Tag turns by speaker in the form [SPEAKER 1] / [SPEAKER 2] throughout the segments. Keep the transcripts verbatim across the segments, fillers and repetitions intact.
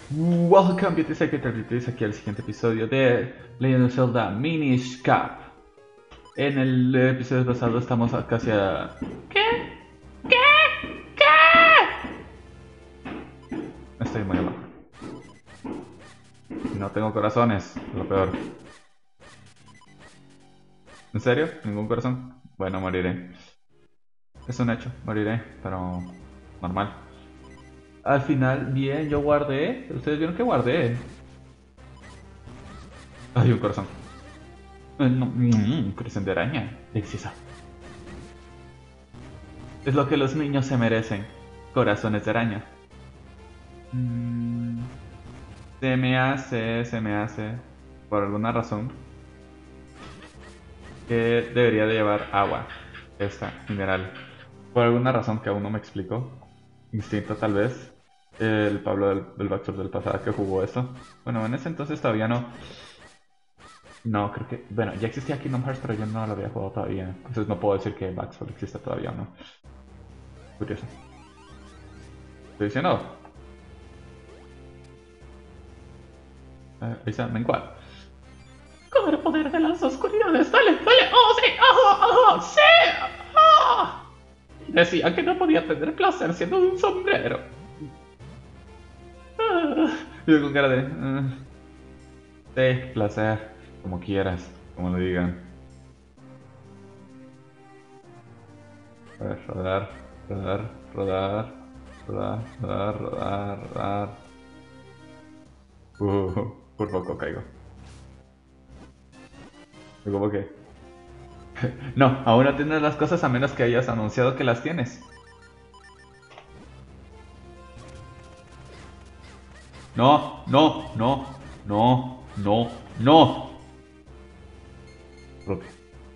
[SPEAKER 1] Welcome, Beauty Secretary, aquí al siguiente episodio de Legend of Zelda Minish Cap. En el episodio pasado estamos a casi a... ¿Qué? ¿Qué? ¿Qué? Estoy muy abajo. No tengo corazones, lo peor. ¿En serio? ¿Ningún corazón? Bueno, moriré. Es un hecho, moriré, pero normal. Al final, bien, yo guardé. Ustedes vieron que guardé. Hay un corazón. Eh, no, mm, corazón de araña. Delicioso. Es lo que los niños se merecen. Corazones de araña. Mm, se me hace, se me hace, por alguna razón, que debería de llevar agua. Esta, mineral. Por alguna razón que aún no me explico. Instinto tal vez. El Pablo del, del Backstore del pasado que jugó esto. Bueno, en ese entonces todavía no. No, creo que... Bueno, ya existía Kingdom Hearts, pero yo no lo había jugado todavía. Entonces no puedo decir que Backstore exista todavía o no. Curioso. Estoy diciendo... Eh, ahí está, menguar. Con el poder de las oscuridades, dale, dale, oh sí, oh, oh, sí, oh. Decía que no podía tener placer siendo un sombrero. Ah, yo con cara de... Uh, sí, placer, como quieras, como lo digan. A ver, rodar, rodar, rodar, rodar, rodar, rodar, rodar. Uh, por poco caigo. ¿Cómo que? No, aún no tienes las cosas a menos que hayas anunciado que las tienes. No, no, no, no, no, no. Rupia.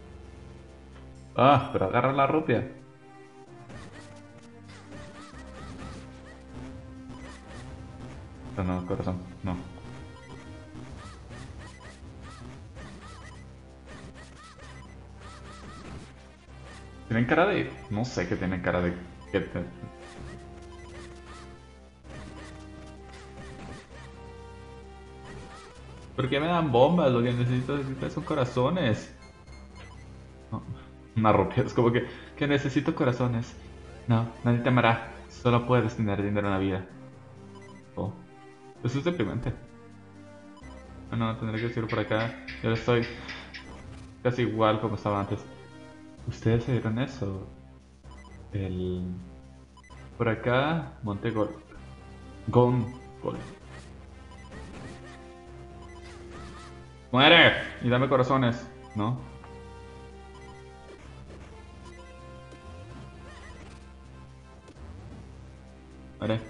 [SPEAKER 1] Ah, pero agarra la rupia. No, no, corazón, no. Tienen cara de... No sé qué tienen cara de... ¿Qué te- ¿Por qué me dan bombas? Lo que necesito necesito son corazones. No, una rupia, es como que... Que necesito corazones. No, nadie te amará. Solo puedes tener dinero en la vida. Oh, eso es deprimente. Bueno, tendré que ir por acá. Yo estoy casi igual como estaba antes. ¿Ustedes se vieron eso? El... Por acá, Monte Gol... Gon... Gol... ¡Muere! Y dame corazones, ¿no? Muere.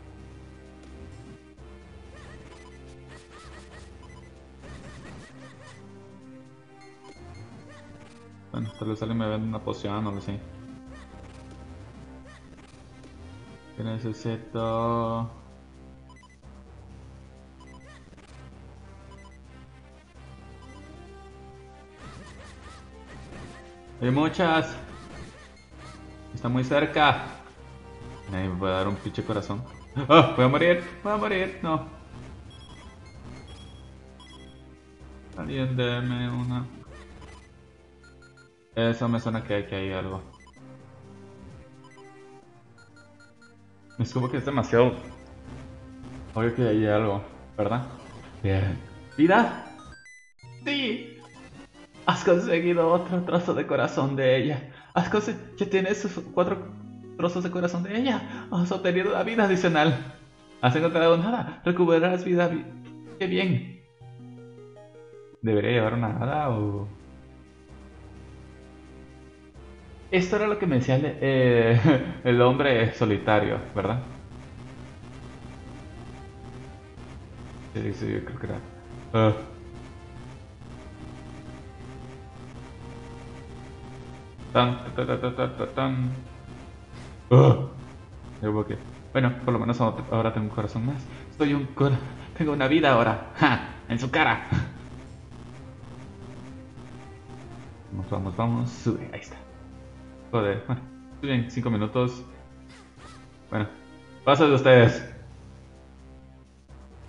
[SPEAKER 1] Bueno, tal vez alguien me venda una poción o lo sé. ¿Qué necesito? Hay muchas. Está muy cerca. Nadie me puede dar un pinche corazón. ¡Ah! Voy a morir. Voy a morir. No. Alguien deme una. Eso me suena que hay, que hay algo. Es como que es demasiado obvio que hay algo, ¿verdad? Bien. ¿Vida? Sí. Has conseguido otro trozo de corazón de ella. Has conseguido... Ya tienes sus cuatro trozos de corazón de ella. Has obtenido una vida adicional. Has encontrado nada. Recuperarás vida. vi- ¡Qué bien! ¿Debería llevar una hada o...? Esto era lo que me decía el, eh, el hombre solitario, ¿verdad? Sí, sí, yo creo que era. Ah, tan, tan, tan, tan, tan, tan, tan. Ah, yo que... Bueno, por lo menos ahora ahora tengo un corazón más. Estoy un cor... Tengo una vida ahora. ¡Ja! En su cara. Vamos, vamos, vamos. Sube, ahí está. Joder, bueno. Estoy bien, cinco minutos. Bueno, paso de ustedes.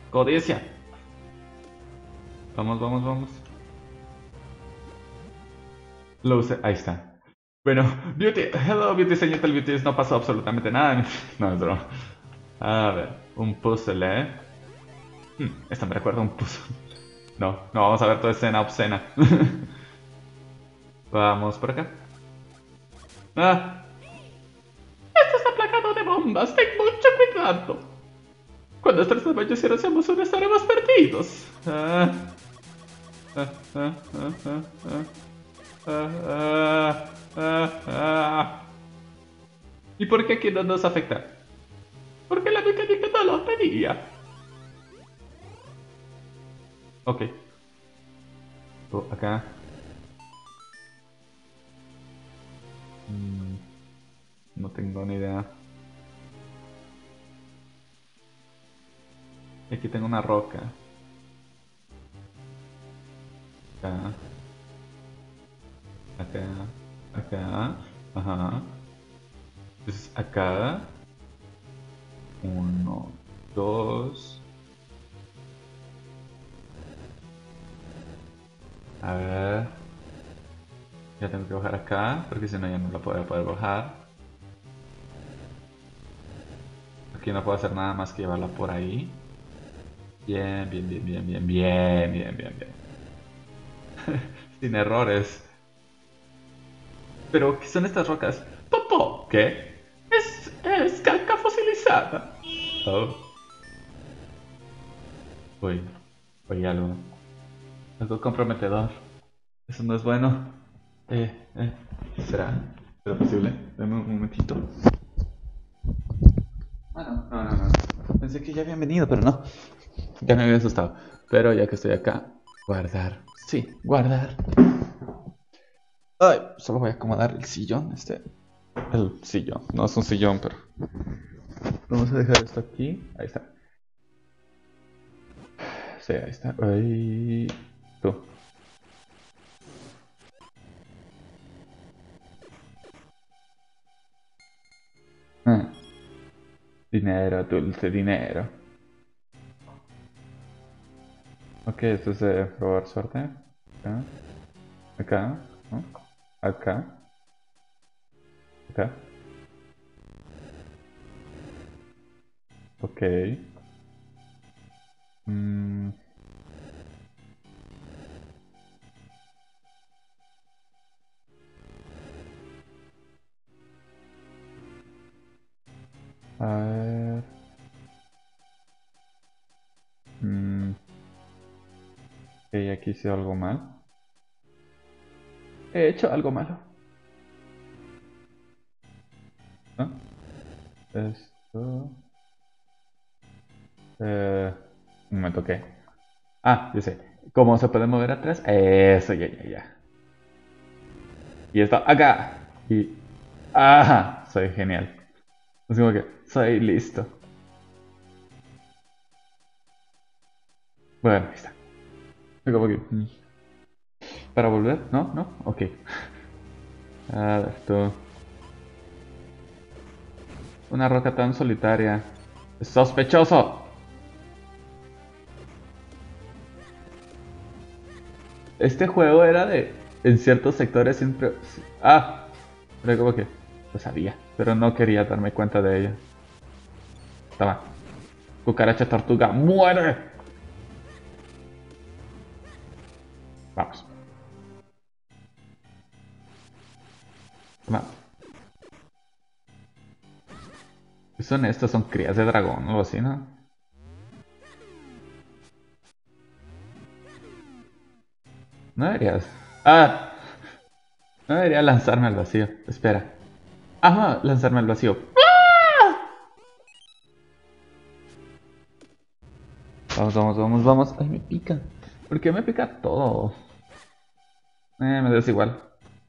[SPEAKER 1] Codicia. Vamos, vamos, vamos. Lo usé. Ahí está. Bueno, Beauty. Hello, Beauty, señorita el Beauty. No pasó absolutamente nada. No, es broma. A ver, un puzzle, ¿eh? Hmm, esta me recuerda a un puzzle. No, no vamos a ver toda escena obscena. Vamos por acá. ¡Ah! Esto está plagado de bombas. Ten mucho cuidado. Cuando estos desmayos seamos uno, estaremos perdidos. Ah. Ah, ah, ah, ah, ah. Ah, ah, ah, ah. ¿Y por qué aquí no nos afecta? Porque la mecánica no lo pedía. Ok. Oh, acá. Mm, no tengo ni idea. Aquí tengo una roca. Acá. Acá. Acá. Ajá. Entonces acá. Uno. Dos. A ver. Ya tengo que bajar acá. Porque si no ya no la puedo poder bajar. Aquí no puedo hacer nada más que llevarla por ahí. Bien, bien, bien, bien, bien, bien, bien, bien, bien. Sin errores. ¿Pero qué son estas rocas? ¡Popó! ¿Qué? Es, es caca fosilizada. Oh. Uy, oye algo. Algo comprometedor. Eso no es bueno. Eh, eh. ¿Será? ¿Será posible? Dame un momentito. Ah, no, no, no, no. Pensé que ya habían venido, pero no. Ya me había asustado. Pero ya que estoy acá, guardar. Sí, guardar. Ay, solo voy a acomodar el sillón. Este. El sillón. No es un sillón, pero. Vamos a dejar esto aquí. Ahí está. Sí, ahí está. Ahí. Tú. Ah. Dinero, dulce dinero. Ok, esto es de probar suerte. Acá. Acá. ¿No? Acá. Acá. Ok. Mm, a ver. Mm, ok, aquí hice algo mal. He hecho algo malo. ¿No? Esto. Eh, un momento, ¿qué? Ah, yo sé. ¿Cómo se puede mover atrás? Eso, ya, ya, ya. Y esto acá. Y. ¡Ajá! Soy genial. Es como que soy listo. Bueno, ahí está. Es como que. mm, ¿Para volver? ¿No? ¿No? Ok. A ver, tú. Una roca tan solitaria. ¡Sospechoso! Este juego era de. En ciertos sectores siempre. Ah, pero como que. Lo sabía, pero no quería darme cuenta de ello. Toma. Cucaracha tortuga, ¡muere! Vamos. Toma. ¿Qué son estos? Son crías de dragón o algo así, ¿no? No deberías. ¡Ah! No debería lanzarme al vacío. Espera. Ajá, lanzarme al vacío. Vamos, vamos, vamos, vamos. Ay, me pica. ¿Por qué me pica todo? Eh, me da igual.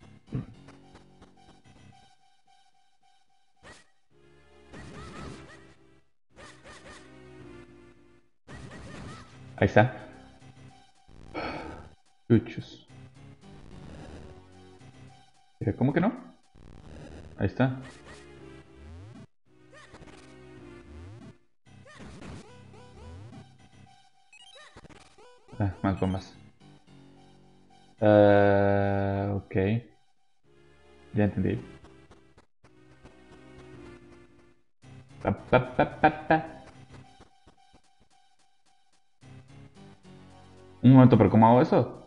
[SPEAKER 1] Ahí está. Chuchos. Eh, ¿Cómo que no? Ahí está. Ah, más bombas. Uh, ok. Ya entendí. Pa, pa, pa, pa, pa. Un momento, pero ¿cómo hago eso?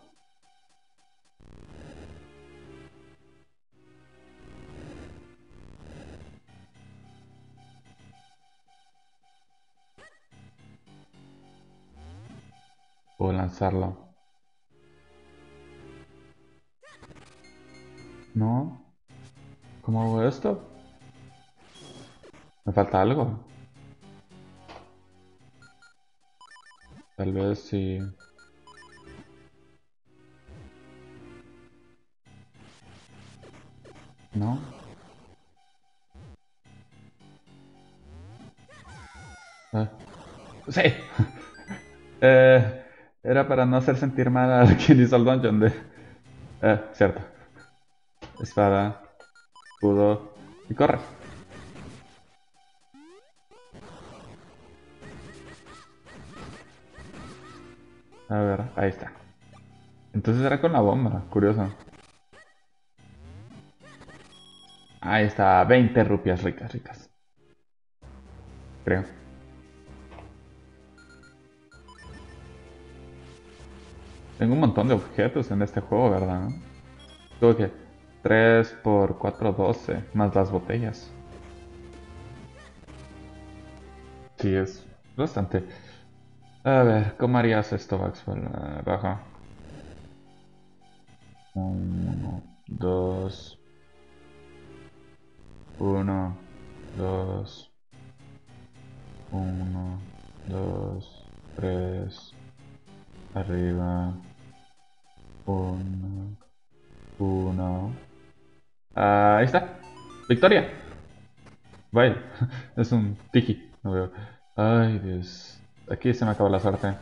[SPEAKER 1] Puedo lanzarlo. No. ¿Cómo hago esto? ¿Me falta algo? Tal vez si... ¿No? Ah. ¡Sí! eh, era para no hacer sentir mal a quien hizo el dungeon de... Eh, cierto. Espada, escudo y corre. A ver, ahí está. Entonces era con la bomba, curioso. Ahí está, veinte rupias ricas, ricas. Creo. Tengo un montón de objetos en este juego, ¿verdad? Tuve que tres por cuatro, doce, más las botellas. Sí, es bastante. A ver, ¿cómo harías esto, Maxwell? Uh, baja. Uno, dos. Uno, dos. Uno, dos, tres. Arriba. Uno. Uno. Ah, ahí está. Victoria. Vaya. Es un tiki. No veo. Ay, Dios. Aquí se me acabó la suerte.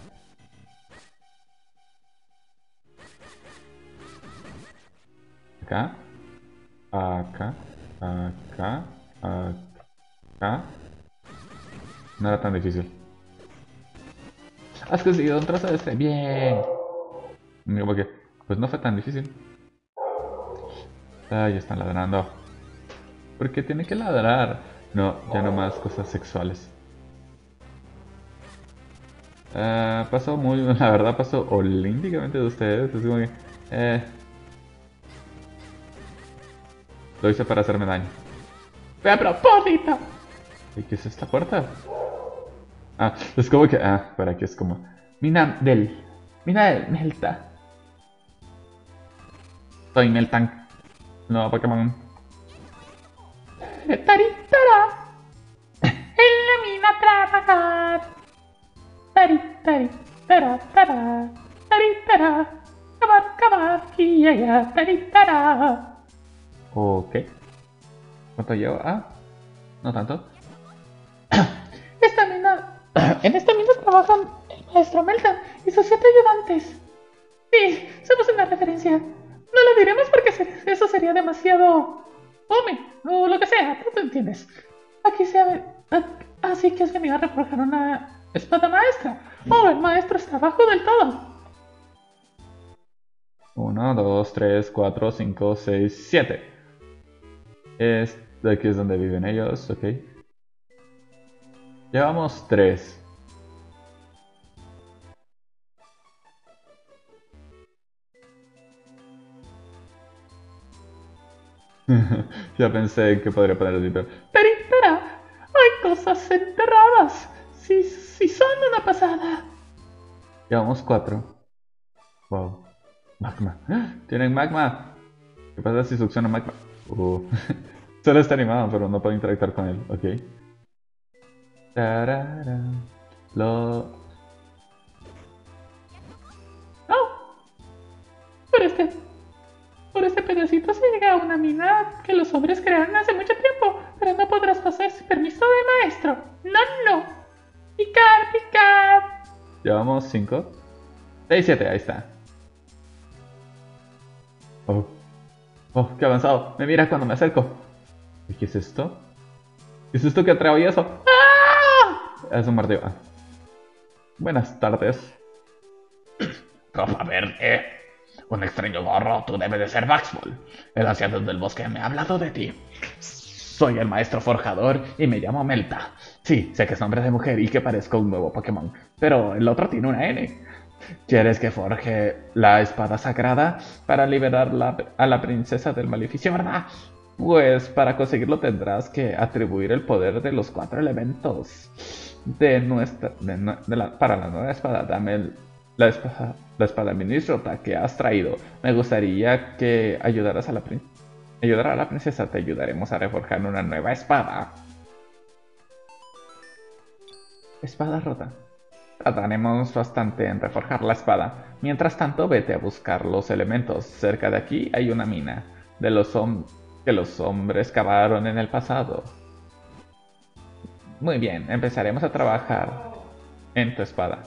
[SPEAKER 1] Acá. Acá. Acá. Acá. No era tan difícil. Has conseguido un trozo de este. Bien. Digo que, pues no fue tan difícil. Ah, ya están ladrando. ¿Por qué tiene que ladrar? No, ya no más cosas sexuales. Uh, pasó muy, la verdad pasó olímpicamente de ustedes. Es como que, eh, lo hice para hacerme daño. ¡Ve a propósito! ¿Y qué es esta puerta? Ah, es como que, ah, para aquí es como, Mina del, Mina del Melta. Soy Meltank, no Pokémon. Taritara, en la mina trabajar. Tari, tari, tara, tara, tari, tara, cavar, cavar, y allá, tari, tara. Ok. ¿Cuánto llevo? Ah, no tanto. Esta mina, en esta mina trabajan el maestro Meltan y sus siete ayudantes. Sí, somos una referencia. No lo diremos porque se- eso sería demasiado fome o lo que sea, tú te entiendes. Aquí se ha... Así que has venido a reforjar una espada maestra. Oh, el maestro está abajo del todo. Uno, dos, tres, cuatro, cinco, seis, siete. Este aquí es donde viven ellos, ok. Llevamos tres. Ya pensé que podría poner el pero... Perintera, hay cosas enterradas. Sí, sí son una pasada. Llevamos cuatro. Wow. Magma. Tienen magma. ¿Qué pasa si succiona magma? Uh. Solo está animado, pero no puedo interactuar con él. Ok. Tarara. Lo... Oh, por este, por este pedacito se llega a una mina que los hombres crearon hace mucho tiempo, pero no podrás pasar sin permiso del maestro. No, no. Picar, picar. Llevamos cinco. seis, siete, ahí está. Oh. Oh, qué avanzado. Me mira cuando me acerco. ¿Y qué es esto? ¿Qué es esto que atravieso? ¡Ah! Es un martillo. Ah. Buenas tardes.
[SPEAKER 2] Ropa verde. Un extraño gorro, tú debes de ser Baxball. El anciano del bosque me ha hablado de ti. Soy el maestro forjador y me llamo Melta. Sí, sé que es nombre de mujer y que parezco un nuevo Pokémon, pero el otro tiene una N. ¿Quieres que forje la espada sagrada para liberar la- a la princesa del maleficio, verdad? Pues para conseguirlo tendrás que atribuir el poder de los cuatro elementos de nuestra, de nue- de la- para la nueva espada. Dame el- la espada, la espada Ministrota que has traído. Me gustaría que ayudaras a la prin- ayudar a la princesa. Te ayudaremos a reforjar una nueva espada. Espada rota. Tardaremos bastante en reforjar la espada. Mientras tanto, vete a buscar los elementos. Cerca de aquí hay una mina de los hom- que los hombres cavaron en el pasado. Muy bien, empezaremos a trabajar en tu espada.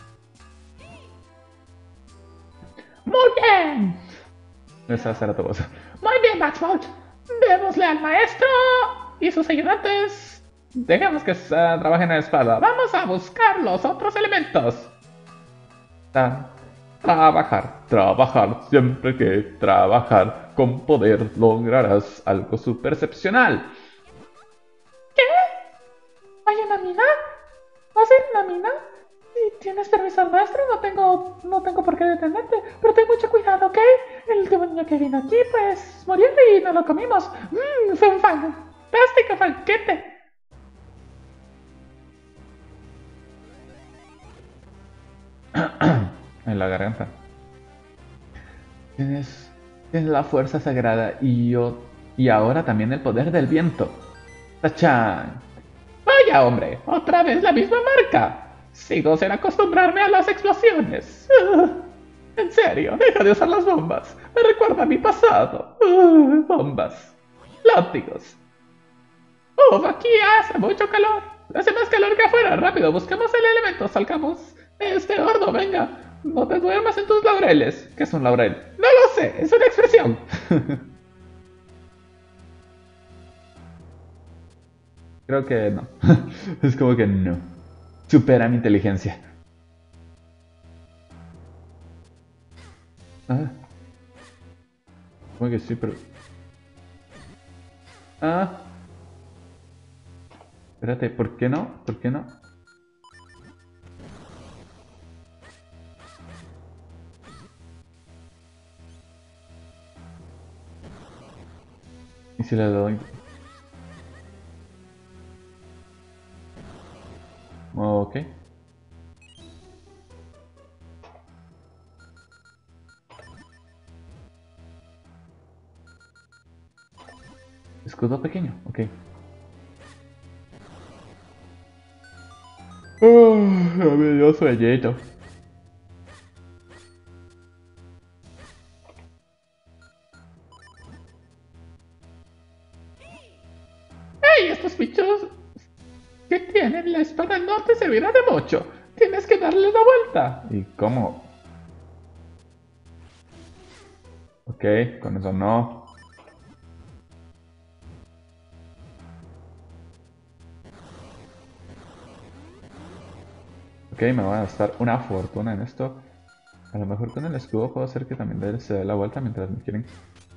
[SPEAKER 3] Muy bien.
[SPEAKER 2] Esa será tu voz.
[SPEAKER 3] Muy bien, Maxwell. Démosle al maestro y sus ayudantes.
[SPEAKER 2] Dejemos que uh, trabajen en la espada.
[SPEAKER 3] Vamos a buscar los otros elementos.
[SPEAKER 2] Tra- trabajar, trabajar, siempre que trabajar con poder lograrás algo super excepcional.
[SPEAKER 3] ¿Qué? ¿Hay una mina? ¿Vas a ir a una mina? Si tienes permiso al maestro, no tengo, no tengo por qué detenerte. Pero ten mucho cuidado, ¿ok? El último niño que vino aquí, pues, murió y no lo comimos. Mmm, fue un fantástico banquete.
[SPEAKER 2] En la garganta. Tienes, tienes la fuerza sagrada y yo y ahora también el poder del viento. ¡Tachán!
[SPEAKER 3] Vaya, hombre, otra vez la misma marca. Sigo sin acostumbrarme a las explosiones. En serio, deja de usar las bombas. Me recuerda a mi pasado. Uh, bombas. Látigos. Uf, aquí hace mucho calor. Hace más calor que afuera. Rápido, busquemos el elemento. Salgamos de este horno, venga. No te duermas en tus laureles.
[SPEAKER 2] ¿Qué es un laurel?
[SPEAKER 3] No lo sé, es una expresión.
[SPEAKER 2] Creo que no. Es como que no. Supera mi inteligencia. Ah. Como que sí, pero... Ah. Espérate, ¿por qué no? ¿Por qué no? ¿Y si le doy? Ok. Escudo pequeño, ok. Oh, me dio sueñito.
[SPEAKER 3] ¡Ey! Estos bichos que tienen la espada no te servirá de mucho. Tienes que darle la vuelta.
[SPEAKER 2] ¿Y cómo? Ok, con eso no. Ok, me voy a gastar una fortuna en esto. A lo mejor con el escudo puedo hacer que también se dé la vuelta mientras me quieren.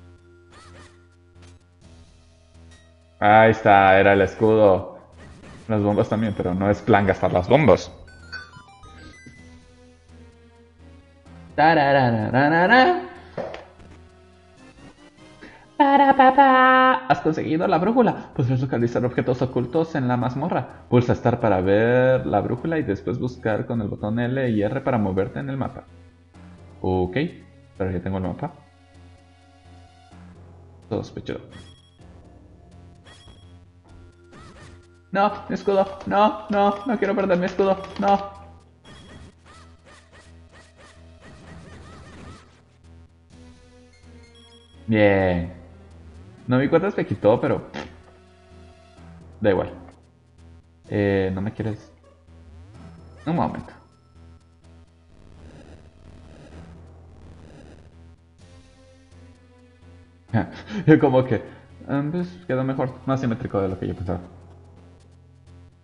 [SPEAKER 2] Ahí está, era el escudo. Las bombas también, pero no es plan gastar las bombas. Tararararara.
[SPEAKER 3] Para papá.
[SPEAKER 2] ¿Has conseguido la brújula? Podrás localizar objetos ocultos en la mazmorra. Pulsa Start para ver la brújula y después buscar con el botón L y R para moverte en el mapa. Ok, pero ya tengo el mapa. Sospechoso. No, mi escudo. No, no, no quiero perder mi escudo. No. Bien. No vi cuántas me quitó, pero... Da igual. Eh, ¿no me quieres...? Un momento. Yo como que... um, pues quedó mejor. Más simétrico de lo que yo pensaba.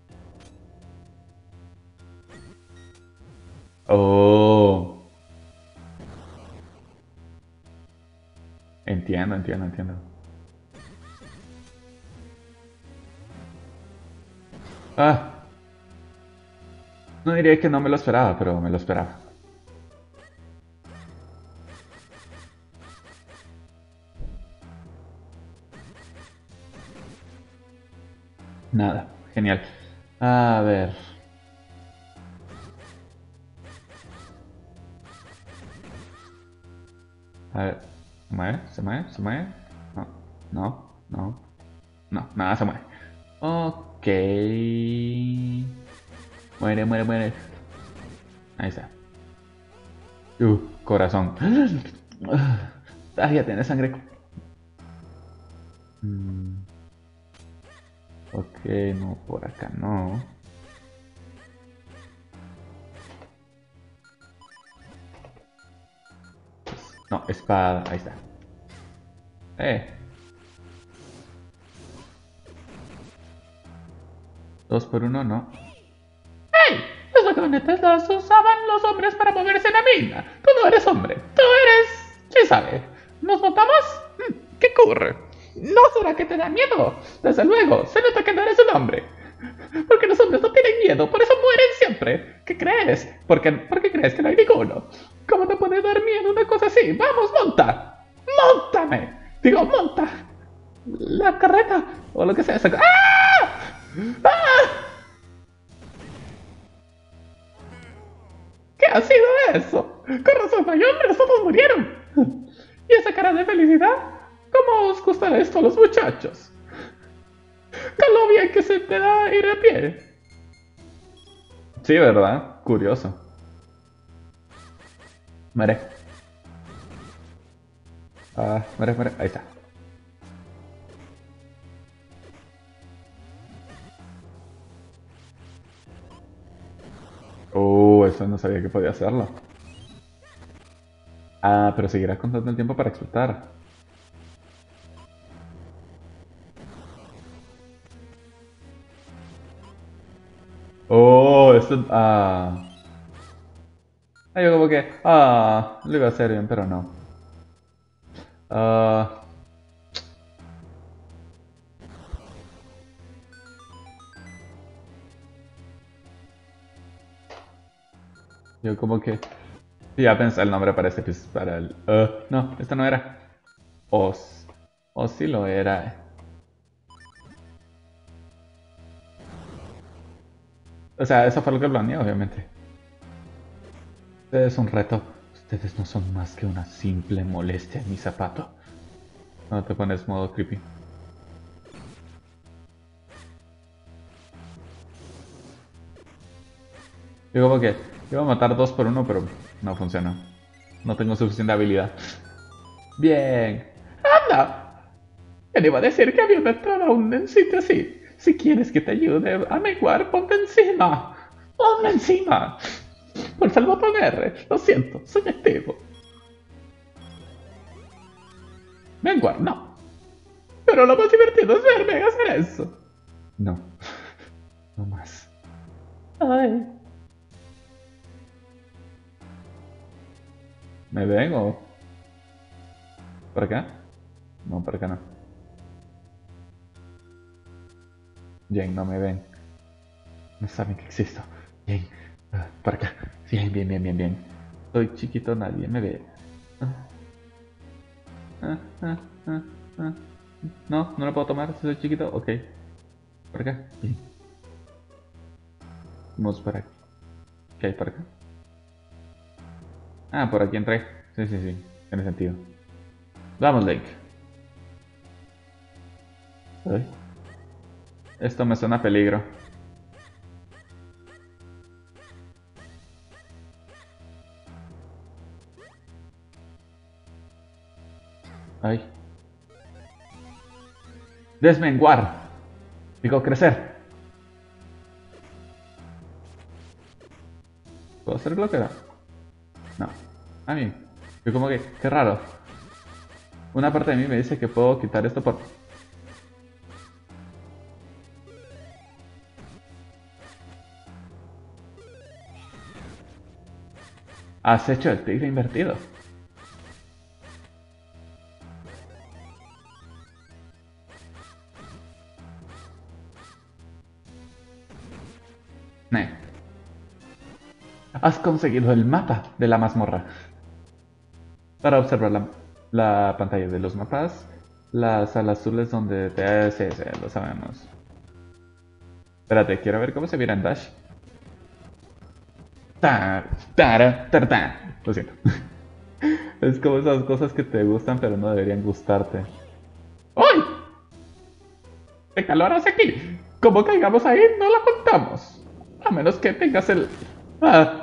[SPEAKER 2] Oh.
[SPEAKER 1] entiendo, entiendo, entiendo. Ah. No diría que no me lo esperaba, pero me lo esperaba. Nada, genial. A ver. A ver. ¿Se mueve? ¿Se mueve? ¿Se mueve? No, no, no. No, nada se mueve. Ok. Muere, muere, muere. Ahí está. Uh, corazón. Ah, ya tiene sangre. Mm, ok, no, por acá no. No, espada, ahí está. Eh. Dos por uno, no.
[SPEAKER 3] ¡Hey! Las vagonetas las usaban los hombres para moverse en la mina. Tú no eres hombre. Tú eres... ¿Quién sabe? ¿Nos montamos? Hmm, ¿Qué ocurre? ¿No será que te da miedo? Desde luego, se nota que no eres un hombre. Porque los hombres no tienen miedo, por eso mueren siempre. ¿Qué crees? ¿Por qué, ¿por qué crees que no hay ninguno? ¿Cómo te puede dar miedo una cosa así? ¡Vamos, monta! ¡Móntame! Digo, monta. La carreta. O lo que sea. Esa... ¡Ah! ¡Ah! ¿Qué ha sido eso? Con razón, no hay hombres, todos murieron. ¿Y esa cara de felicidad? ¿Cómo os gustará esto a los muchachos? Con lo bien que se te da ir a pie.
[SPEAKER 1] Sí, ¿verdad? Curioso. Muere. Ah, muere, muere. Ahí está. Oh, eso no sabía que podía hacerlo. Ah, pero seguirá contando el tiempo para explotar. Oh, esto... Ah. Ah, yo como que... Ah, lo iba a hacer bien, pero no. Ah... Yo como que... Ya pensé el nombre para este episodio, para el... Uh, no, esto no era. O... O sí lo era. O sea, eso fue lo que planeé, obviamente. Es un reto. Ustedes no son más que una simple molestia en mi zapato. No te pones modo creepy. Yo como que iba a matar dos por uno, pero no funcionó. No tengo suficiente habilidad. Bien.
[SPEAKER 3] ¡Anda! ¿Quién iba a decir que había entrado a un sitio así? Si quieres que te ayude a menguar, ponte encima. Ponme encima. Pulsa el botón R. Lo siento, soy activo. Menguar, no. Pero lo más divertido es verme hacer eso.
[SPEAKER 1] No. No más.
[SPEAKER 3] Ay.
[SPEAKER 1] ¿Me ven o...? ¿Por acá? No, por acá no. Bien, no me ven. No saben que existo. Bien. Ah, por acá. Bien, bien, bien, bien, bien. Soy chiquito, nadie me ve. Ah, ah, ah, ah, ah. No, no lo puedo tomar si soy chiquito. Ok. Por acá. Bien. Vamos por aquí. ¿Qué hay por acá? Ah, por aquí entré. Sí, sí, sí. Tiene sentido. Vamos, Link. Ay. Esto me suena a peligro. Ay. Desmenguar. Digo, crecer. ¿Puedo hacer lo que da? No. A mí. Yo como que, qué raro. Una parte de mí me dice que puedo quitar esto por... Has hecho el tigre invertido.
[SPEAKER 2] Eh. Has conseguido el mapa de la mazmorra. Para observar la, la pantalla de los mapas, las salas azules donde te... Sí, sí, lo sabemos. Espérate, quiero ver cómo se viera en Dash. Ta, tara, tar, ta. Lo siento. Es como esas cosas que te gustan pero no deberían gustarte. ¡Uy! ¡Qué calor hace aquí! Como caigamos ahí, no la contamos. A menos que tengas el... Ah.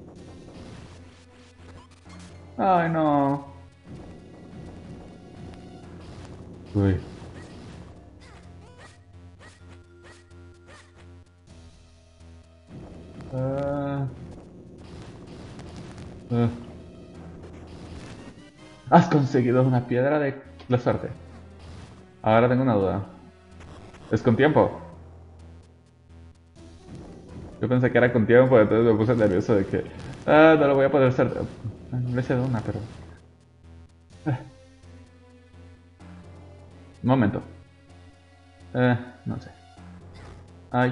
[SPEAKER 2] Ay, no. Uy. Ah. Ah. Has conseguido una piedra de la suerte. Ahora tengo una duda. ¿Es con tiempo? Yo pensé que era con tiempo, entonces me puse nervioso de que... Ah, no lo voy a poder hacer. No sé de una, pero... Ah. Un momento. Eh, no sé. Ay.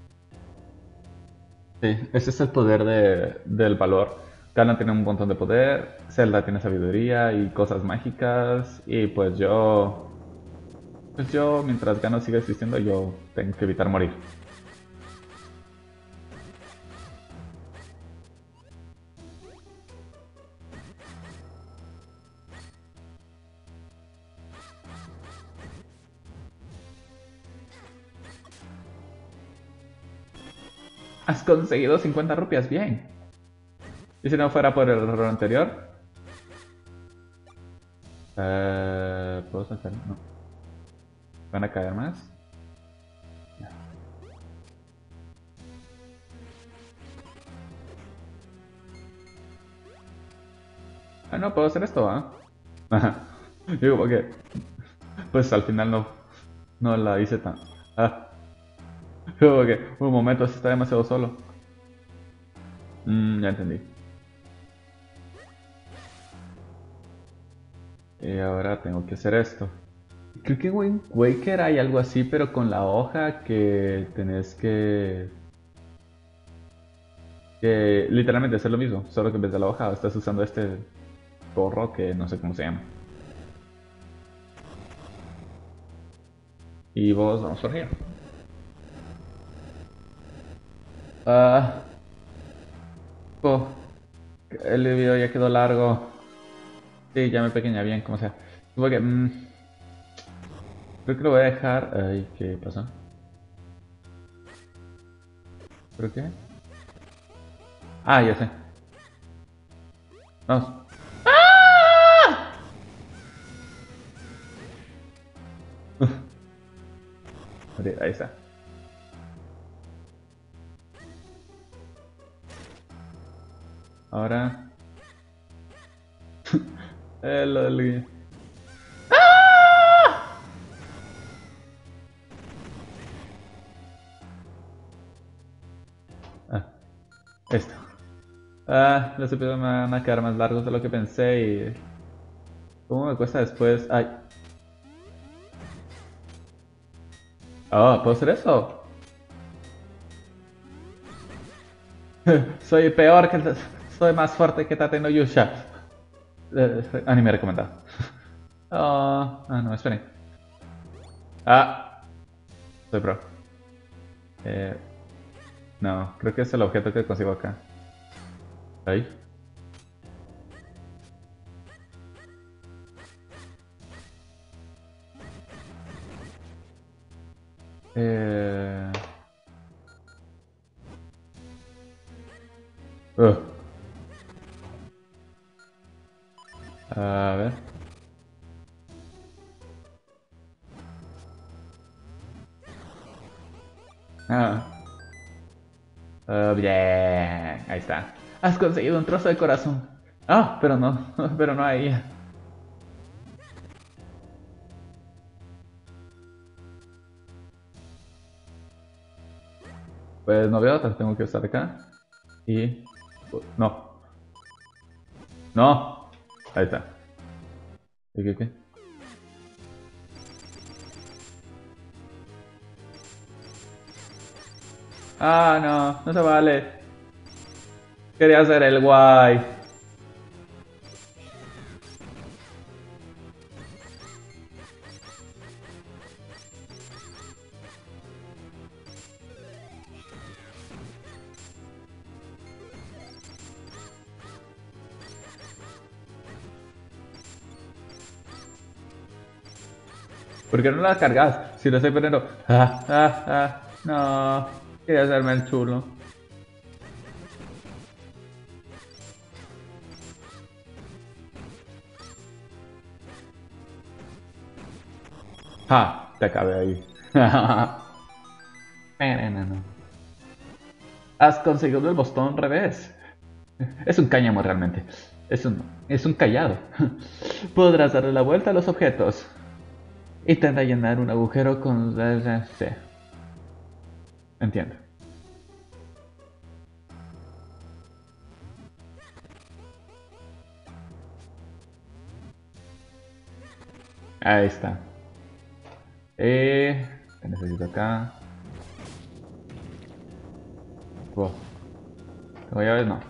[SPEAKER 2] Sí, ese es el poder de, del valor. Ganon tiene un montón de poder, Zelda tiene sabiduría y cosas mágicas, y pues yo... Pues yo, mientras Ganon siga existiendo, yo tengo que evitar morir. Has conseguido cincuenta rupias, bien. ¿Y si no fuera por el error anterior? Eh, ¿Puedo sacar? No. ¿Van a caer más? Ya. Ah, no, puedo hacer esto, ¿ah? Ajá. Digo, porque... Pues al final no... No la hice tan... Ah. Como que... Un momento, así está demasiado solo. Mm, ya entendí. Y ahora tengo que hacer esto. Creo que en Wind Waker hay algo así, pero con la hoja que tenés que... que literalmente hacer lo mismo, solo que en vez de la hoja estás usando este gorro que no sé cómo se llama. Y vos, vamos por arriba. Ah... Oh, el video ya quedó largo. Sí, ya me pequeña bien, como sea. Porque, mm, creo que lo voy a dejar. Ay, ¿qué pasó? ¿Pero qué? Ah, ya sé. Vamos. Ahí está. Ahora. eh, lo del... Ah, esto. Ah, los episodios me van a quedar más largos de lo que pensé y... ¿Cómo me cuesta después? Ay. Oh, ¿puedo hacer eso? Soy peor que... Soy más fuerte que Tate no Yusha. Eh, anime recomendado. Oh, ah, no, esperen. Ah, soy pro. Eh, no, creo que es el objeto que consigo acá. Ahí. Eh... Uh. A ver. Ah. Ah, bien. Ahí está. Has conseguido un trozo de corazón. Ah, pero no. Pero no ahí. Pues no veo otra. Tengo que estar acá. Y... No. No. Ahí está. ¿Y qué qué?
[SPEAKER 1] Ah, no, no se vale. Quería hacer el guay. ¿Por qué no la cargas? Si lo estoy poniendo. Ah, ah, ah. No. Quería hacerme el chulo. Ah, te acabé ahí. Has conseguido el botón revés. Es un cáñamo realmente. Es un, es un callado. Podrás darle la vuelta a los objetos. Intenta llenar un agujero con... Sí. Entiendo. Ahí está. Eh, ¿qué necesito acá? Wow. ¿Tengo llaves? No.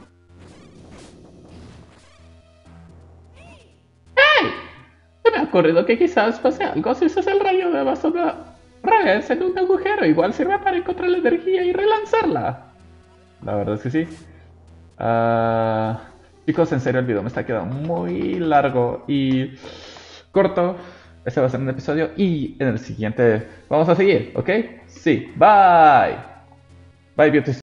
[SPEAKER 3] Se me ha ocurrido que quizás pase algo si usas el rayo de basura revés en un agujero. Igual sirve para encontrar la energía y relanzarla.
[SPEAKER 1] La verdad es que sí. Uh, chicos, en serio el video me está quedando muy largo y corto. Este va a ser un episodio y en el siguiente vamos a seguir, ¿ok? Sí, bye. Bye, beauty.